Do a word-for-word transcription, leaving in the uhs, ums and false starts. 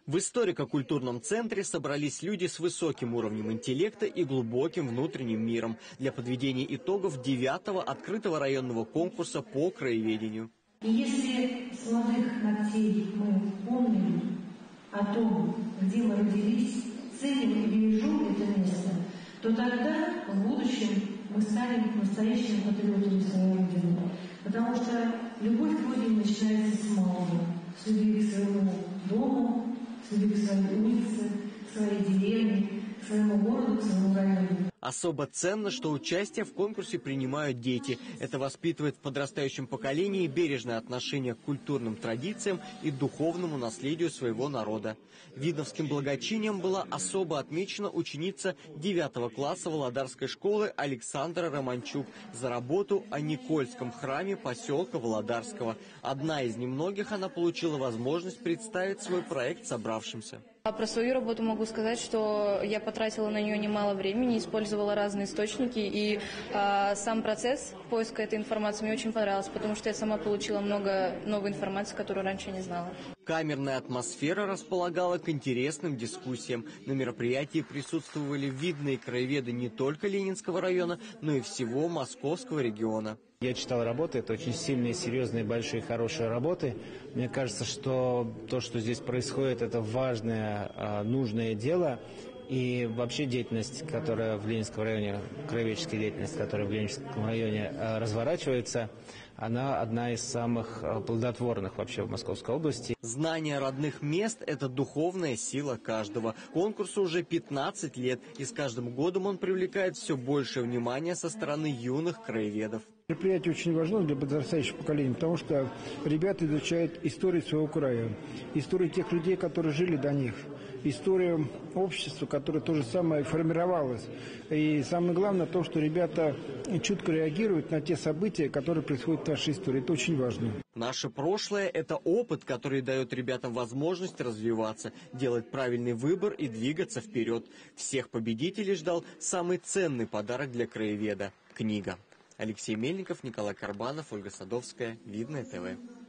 В историко-культурном центре собрались люди с высоким уровнем интеллекта и глубоким внутренним миром для подведения итогов девятого открытого районного конкурса по краеведению. И если с молодых ногтей мы помним о том, где мы родились, ценим и бережем это место, то тогда в будущем мы станем настоящими патриотами своей Родины. Потому что любовь к Родине начинается с малого, с любви к своему дому, с любви к своей улице, к своей деревне, к своему городу, к своему району. Особо ценно, что участие в конкурсе принимают дети. Это воспитывает в подрастающем поколении бережное отношение к культурным традициям и духовному наследию своего народа. Видновским благочинием была особо отмечена ученица девятого класса Володарской школы Александра Романчук за работу о Никольском храме поселка Володарского. Одна из немногих, она получила возможность представить свой проект собравшимся. А про свою работу могу сказать, что я потратила на нее немало времени, использовала разные источники, и а, сам процесс поиска этой информации мне очень понравился, потому что я сама получила много новой информации, которую раньше не знала. Камерная атмосфера располагала к интересным дискуссиям. На мероприятии присутствовали видные краеведы не только Ленинского района, но и всего Московского региона. Я читал работы, это очень сильные, серьезные, большие, хорошие работы. Мне кажется, что то, что здесь происходит, это важное, нужное дело. И вообще деятельность, которая в Ленинском районе, краеведческая деятельность, которая в Ленинском районе разворачивается, она одна из самых плодотворных вообще в Московской области. Знание родных мест – это духовная сила каждого. Конкурсу уже пятнадцать лет, и с каждым годом он привлекает все больше внимания со стороны юных краеведов. Мероприятие очень важно для подрастающего поколения, потому что ребята изучают историю своего края, историю тех людей, которые жили до них, историю общества, которое то же самое формировалось. И самое главное то, что ребята чутко реагируют на те события, которые происходят в нашей истории. Это очень важно. Наше прошлое – это опыт, который дает ребятам возможность развиваться, делать правильный выбор и двигаться вперед. Всех победителей ждал самый ценный подарок для краеведа – книга. Алексей Мельников, Николай Карбанов, Ольга Садовская, Видное ТВ.